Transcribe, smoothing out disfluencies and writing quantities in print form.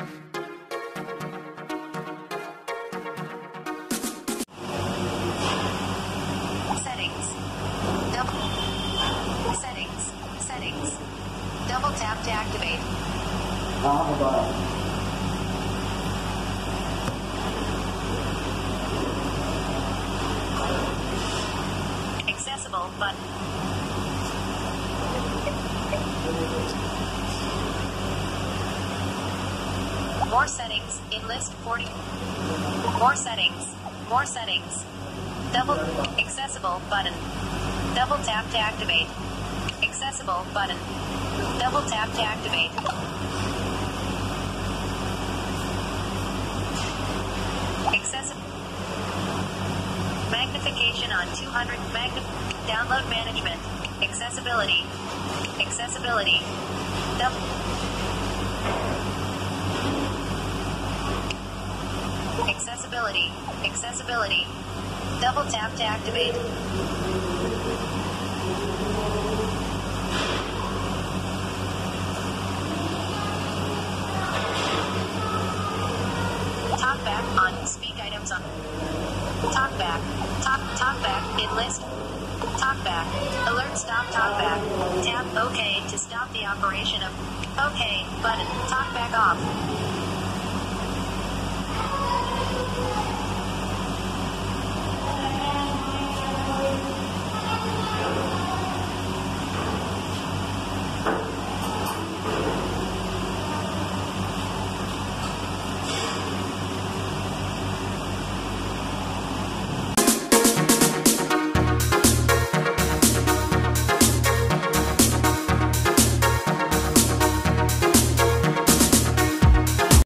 Settings. Double tap to activate. Accessible button. More settings. In list 40. More settings. More settings. Double. Accessible button. Double tap to activate. Accessible button. Double tap to activate. Accessible. Magnification on 200. Download management. Accessibility. Accessibility. Accessibility. Accessibility. Double tap to activate. Talkback on. Speak items on. Talkback. Talkback. In list. Talkback. Alert stop talkback. Tap OK to stop the operation of OK button. Talkback off.